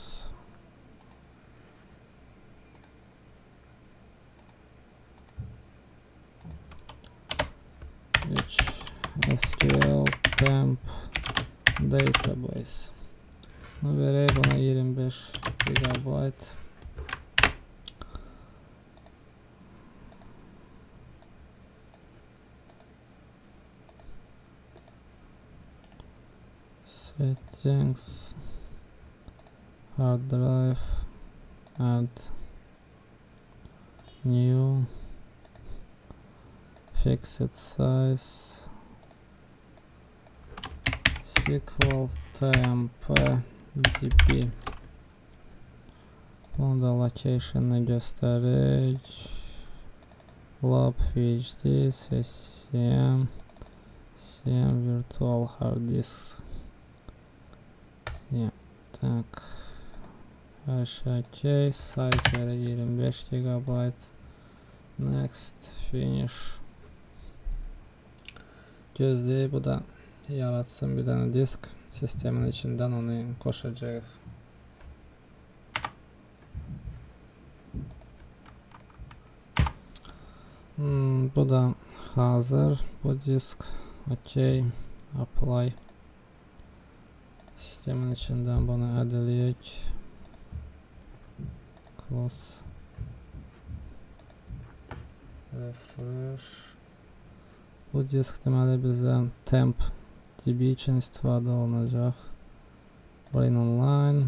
S Q L temp database. Bunu verək buna iyirmi beş gigabayt. settings, hard drive, add new, fixed size, S Q L temp db. Bunu da location'ı gösterik. Lab phd, scm, scm virtual hard disk. Scm. Tak. Her şey okey. Size veri yirmi beş gigabayt. Next. Finish. Gözleyip bu da yaratsın bir tane disk. Sistemin içinden onu koşacak. Hmm, bu da hazır. Bu disk. Okey. Apply. Sistemin içinden bunu addleyek. Close. Refresh. Bu disk deməli bizden temp db için istifadə olunacaq. Bring online.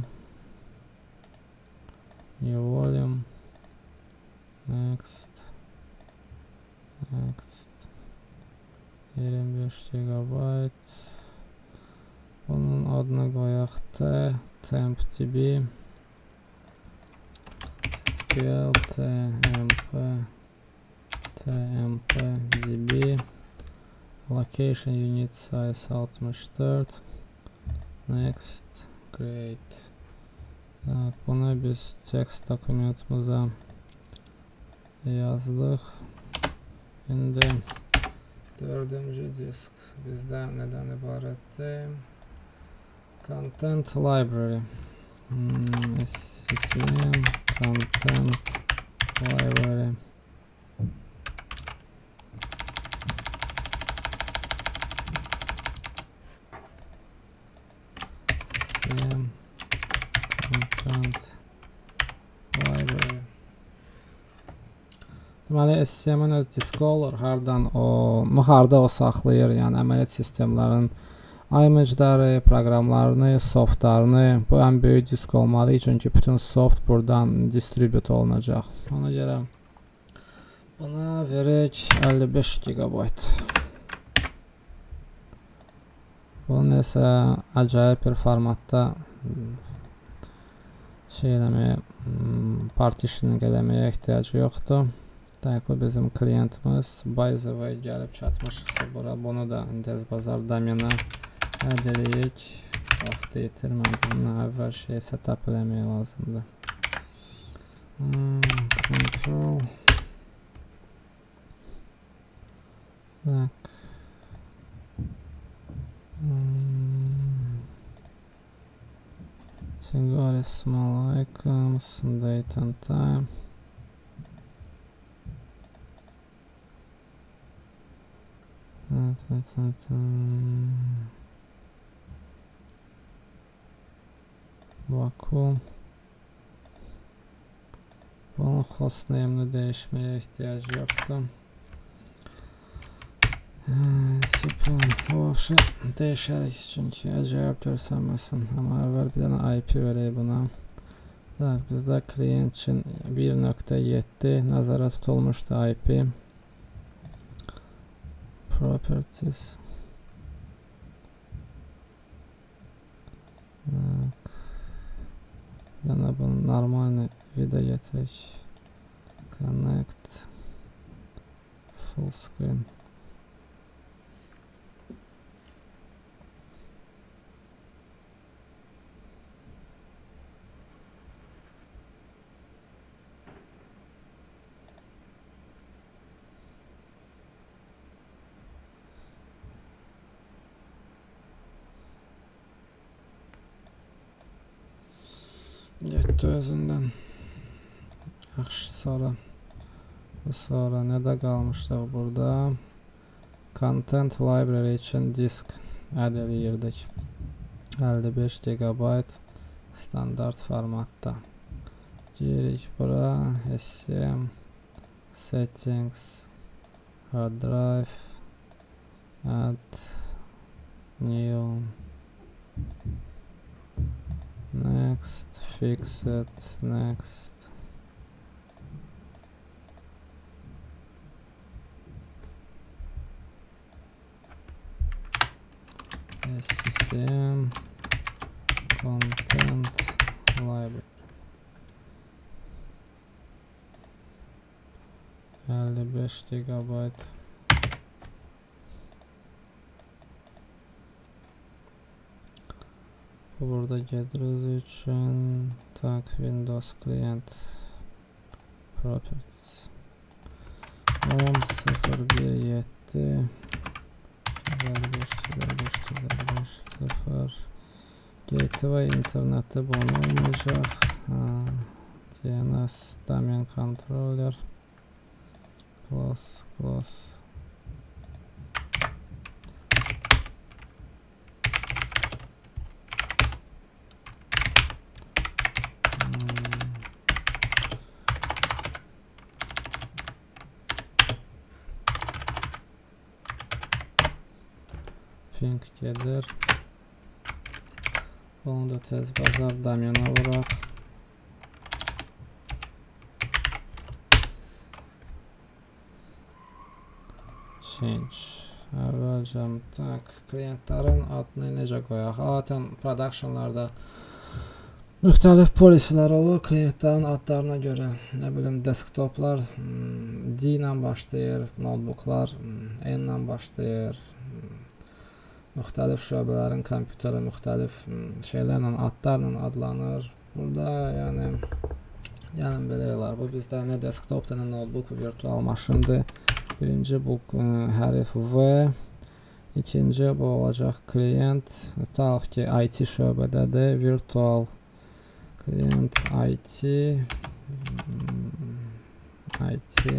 New volume. Next. Next. yirmi beş gigabayt. Onun adını qoyaq T. Temp db. S Q L temp temp db. Location unit size altmış dört. Next. Great. Tak, bunu biz text dokumentimize yazdık. Şimdi dördüncü disk bizden neden ibaretti? Content library. Hmm, scm content library. Scm content library. Deməli, scm-in öz diski olur. Hardan o, harda o saxlayır, yəni əməliyyat sistemlərin image'ları, proqramlarını, softlarını. Bu ən böyük disk olmalı, çünki bütün soft buradan distribute olunacaq. Ona görə buna verək əlli beş gigabayt. Bunun isə acayip bir formatda şey eləməyə, partitioning eləməyə ehtiyacı yoxdur. Tak, bu bizim klientimiz. By the way gəlib çatmışıqsa bura, bunu da Tez Bazar domenə add eləyək. Vaxtı yetirmədim. Buna əvvəl şey setup eləməyə lazımdır. Hmm, control. Tak. Hmm. Single small icons, date and time. Vacuum. Bunun host name'ini değişmeye ihtiyacı yoktu. O şey değişerek çünkü acayip görsənməsin. Ama evvel bir tane I P vereyim buna. Tak, bizde klient için bir nokta yedi nazara tutulmuştu I P. Properties. Tak. Yana bunu normal vida getirək. Connect. Full screen. Getdi özündən. Yaxşı, sonra sonra nə də qalmışdıq burada? Content library için disk add eləyirdik. əlli beş gigabayt standart formatda. Girik bura, scm settings, hard drive, add new next, fix it, next. S C M content library elli beş gigabayt. Burada geliriz için tak Windows Client Properties on sıfır bir yedi sıfır Gateway internette bunu olmayacak. Ha, D N S domain controller close close ping gelir. Onu da tez bazar domena olarak change. Əvvəlcəm tak klientlərin adını necə qoyaq? Zaten productionlarda müxtəlif polislər olur klientlərin adlarına görə. Nə bilim desktoplar D ilə başlayır, notebooklar N ilə başlayır. Müxtəlif şöbələrin kompüteri müxtəlif şeylərlə, adlarla adlanır. Burada yəni yəni belə olar. Bu bizdə nə desktopdur, nə notebook, virtual maşındır. Birinci bu hərf V, ikinci bu olacaq klient. Tutaq ki, I T şöbədədir, virtual klient I T I T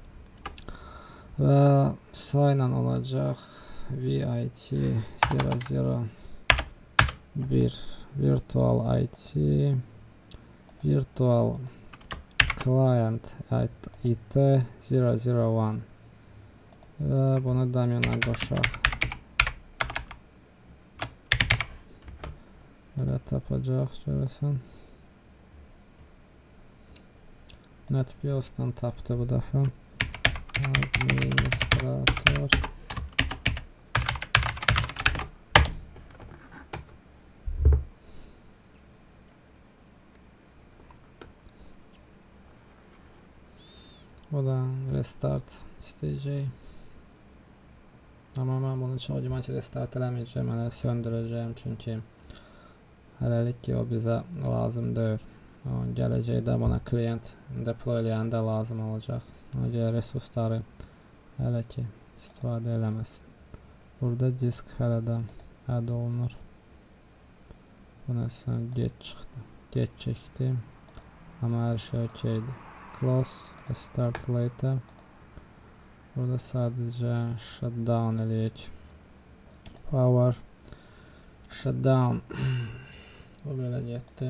və sayla olacaq V I T zero zero bir virtual I T virtual client I T zero zero one və bunu domena qoşaq. Belə tapacaq görəsən. NetBIOS'dan tapdı bu dəfə. Administrator o da restart istəyəcək. Amma mən bunu çox güman ki restart eləməyəcəm, hələ söndürəcəyim çünki hələlik ki o bizə lazım deyil. Gələcəkdə buna klient deploy eləyəndə lazım olacaq. Ona görə resursları hələ ki istifadə eləməsin. Burada disk hələ də add olunur. Bu nəsə get çıxdı. Get çəkdi. Amma hər şey okeydir. Close, restart later. Burada sadəcə shutdown eləyək. Power shutdown. Bu belə getdi.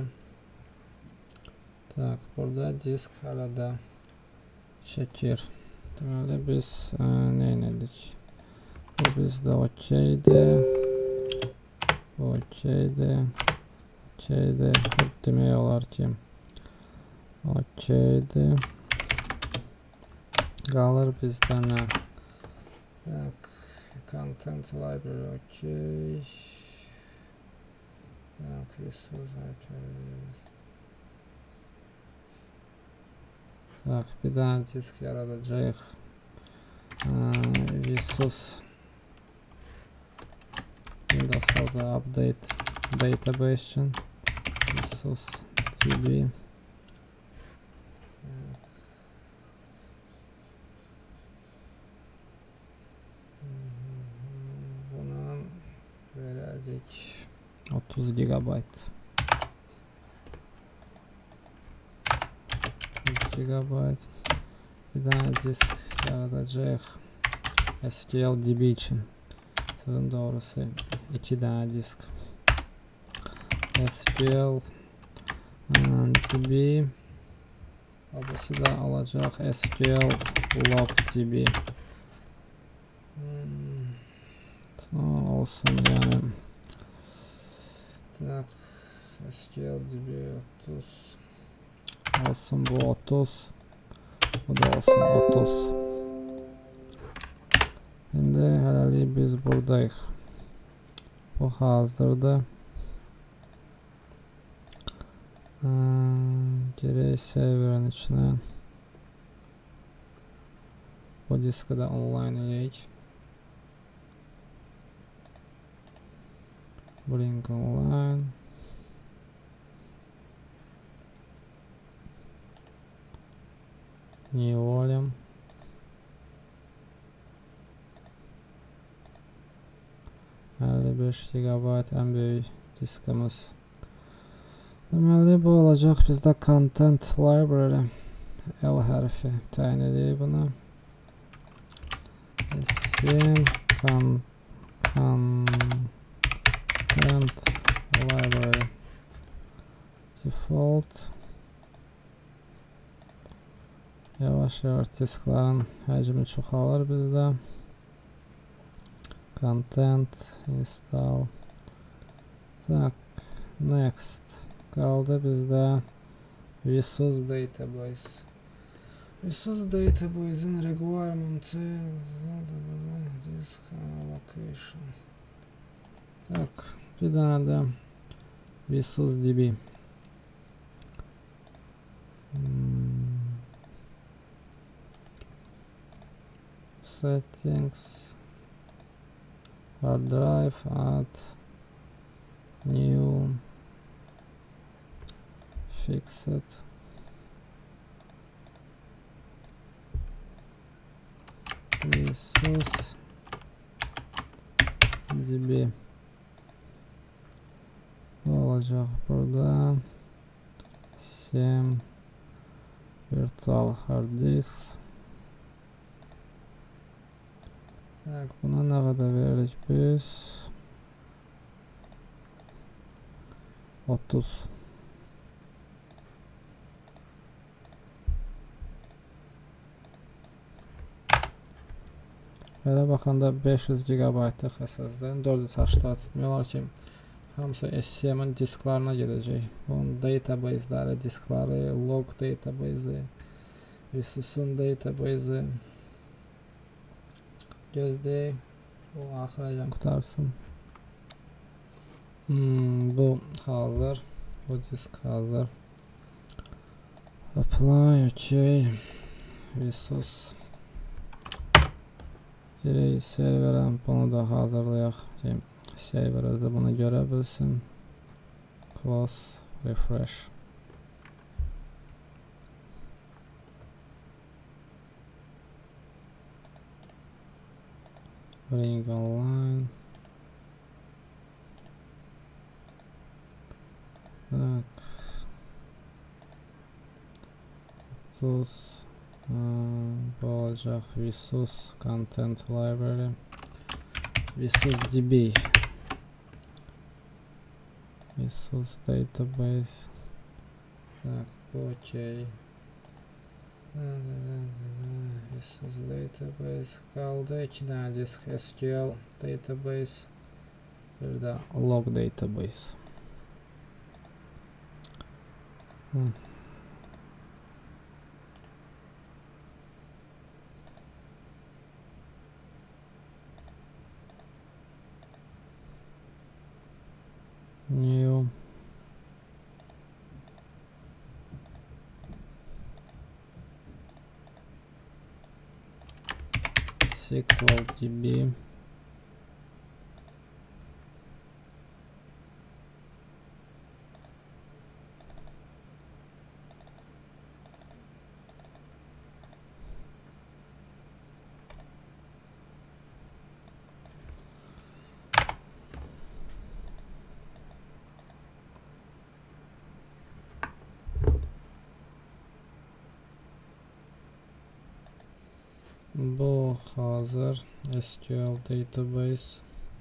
Tak, burada disk hələ də çəkir. Deməli biz ə, nə elədik? Bu bizdə okeydir. Bu okeydir. Okeydir. Demək olar ki okeydir. Qalır bizdə nə? Tak, content library okey. Tak, resource library. Tak, bir dənə disk yaradacağıq. Resource Windows update database üçün resource D B. Buna verəcək otuz gigabayt. Gigabayt. Bir dənə disk yaradacağıq S Q L D B üçün. Sözün doğrusu iki dənə disk S Q L D B. Abisi də alacaq S Q L log D B. Hmm. Olsun yəni. Tak. S Q L D B otuz olsun, bu otuz, bu da olsun otuz. Şimdi hələlik biz buradayıq. Bu hazırdır. Gerek serverin içine bu diski de online eləyik. Bring online. New volume. elli beş gigabayt en büyük diskimiz. Deməli bu olacaq bizdə content library. L hərfi təyin edək buna. Sim con content library default. Yavaş yavaş disklerin həcmi çoxalır bizdə. Content install. Tak, next. Qaldı bizdə resource database. Resource database'in requirement'ı disk allocation. Tak, bir tane de resource D B. Hmm. Settings. Hard drive, add new, fix it. Resource D B. Ne olacak burada? Sim virtual hard disk. Tak, buna ne kadar verdik biz? otuz. Belə baxanda beş yüz gigabaytlıq S S D-dən dörd yüz səksən demək olar ki, hamısı S C M-in disklarına gedəcək. Bunun database'ləri, diskları, log database, resource'un database. Gözləyək, o axıracan qutarsın. Hmm, bu hazır, bu disk hazır. Apply, OK. Resource. Gerek serverə bunu da hazırlayaq ki, server özü bunu görə bilsin. Close, refresh. Bring online. Tak. otuz. Bu olacaq resource content library. Resource D B. Resource database. Tak, bu okey. Resource database kaldı. iki tane disk S Q L database. Bir de log database. Hmm. New. S Q L D B. Bu hazır S Q L database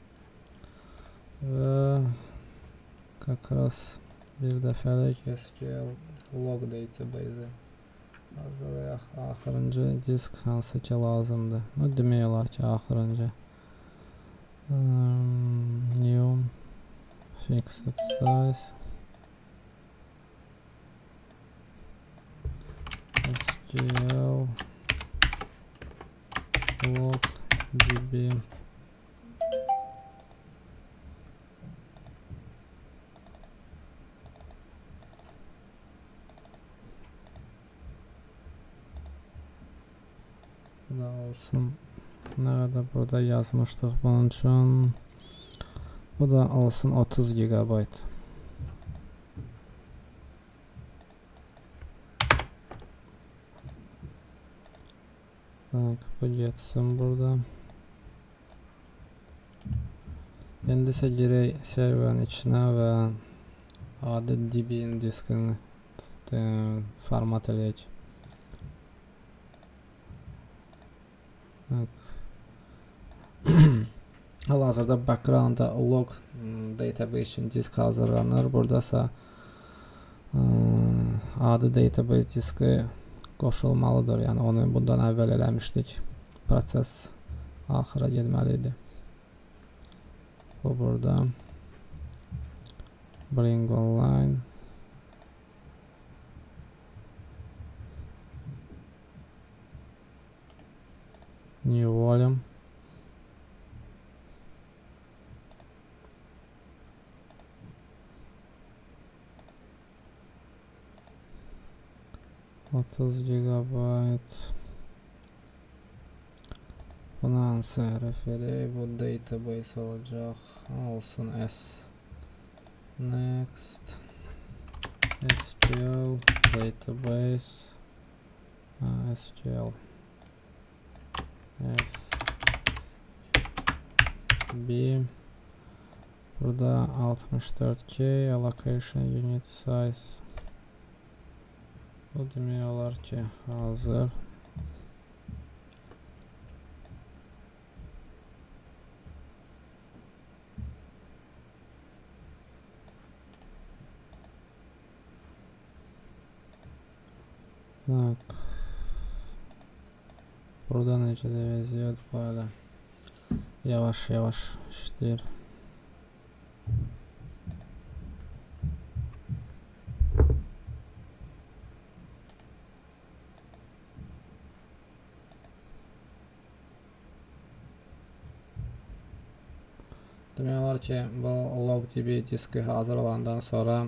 ve kakras bir dəfəlik S Q L log database hazırlayaq. Axırıncı disk hansı ki lazımdır. No, demək olar ki axırıncı. Um, new fixed size. sql log db bu da olsun. Ne kadar burada yazmıştık bunun için. Bu da olsun otuz gigabayt. Tak, bu geçsin burada. İndi isə girək serverin içinə və adi db'nin diskini format eləyək. Hal-hazırda backgroundda log database için disk hazırlanır. Buradasa adi database diski qoşulmalıdır. Yəni onu bundan əvvəl eləmişdik. Proses axıra getməlidir. Bu burada. Bring online. New volume. otuz gigabayt. Buna hansı referi? Bu database olacak. Olsun S. Next. sql database. Ha, sql. S. B. Burada altmış dört K. Allocation unit size. Bu demək olar ki, hazır. Tak. Burada necə də vəziyyət böyle. Yavaş yavaş işləyir. Demək olar ki, bu logdb diski hazır olandan sonra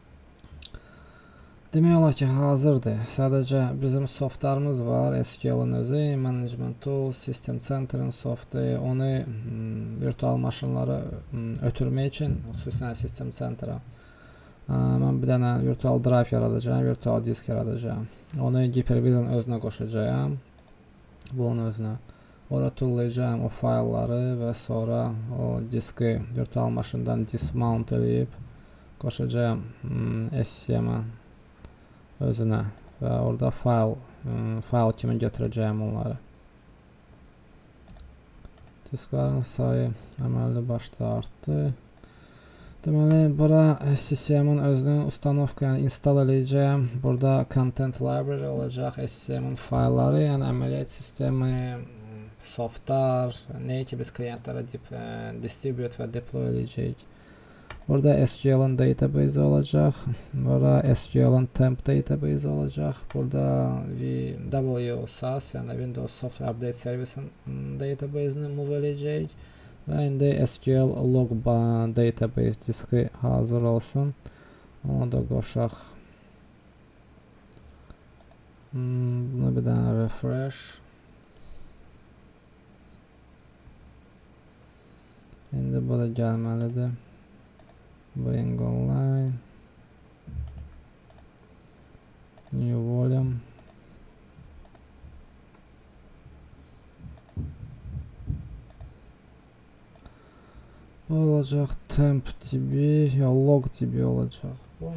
demək olar ki, hazırdır. Sadəcə bizim softlarımız var. sql'ın özü, Management Tools, System Center'ın softu. Onu hmm, virtual maşınları hmm, ötürmək üçün, xüsusən System Center'a mən bir dənə virtual drive yaradacağım, virtual disk yaradacağım. Onu Hyper-V'in özünə qoşacağım. Bunun özünə. Orada tullayacağım o faylları və sonra o diski virtual maşından dismount edib qoşacağım hmm, S C M'ə özünə və orada fayl hmm, fayl kimi götürəcəyim onları. Disklərin sayı əməlli başda artdı. Deməli, bura S C M'in özünün ustanovka, yəni install edəcəyim. Burada content library olacaq, S C M'in faylları, yəni əməliyyat sistemi, softlar, nəyə ki biz klientlərə distribute və deploy edəcəyik. Burada sql'ın database olacaq. Burada sql'ın temp database olacaq. Burada W S A S, yəni Windows Software Update Service'in database'ini move edəcəyik. Və indi sql log database diski hazır olsun. Onu da qoşaq. Hmm, bunu bir dənə refresh. İndi bu da gəlməlidir. Bring online. New volume. Bu olacaq temp db, ya log db olacaq. Bu.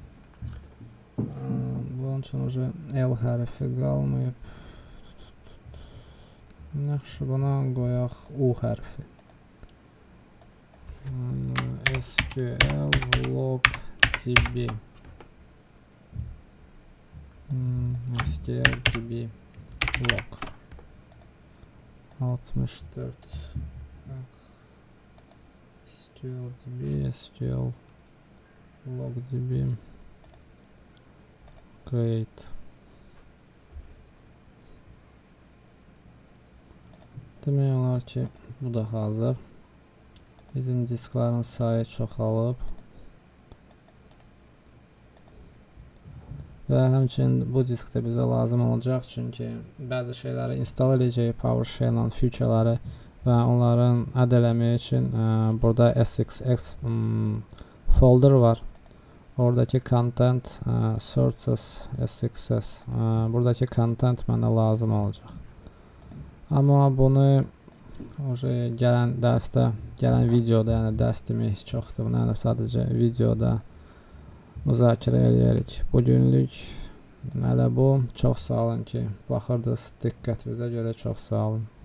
Bunun üçün уже L hərfi qalmayıb. Yaxşı, buna qoyaq U hərfi. sql log db hmm, sql db log altmış dört sql db sql log db create demək olar ki, bu da hazır. Bizim disklərin sayı çoxalıb. Və həmçinin bu disk də bizə lazım olacaq, çünki bəzi şeyləri install edəcəyik, PowerShell-la feature'ları və onların əd eləmək üçün ə, burada S X X um, folder var. Oradakı content ə, sources S X S, ə, buradakı content mənə lazım olacaq. Amma bunu gələn dərsdə, gələn videoda, yəni dərs demək çoxdur, bunu yəni sadəcə videoda müzakirə edirik. Bugünlük hələ bu. Çox sağ olun ki, baxırdınız, diqqətinizə görə çox sağ olun.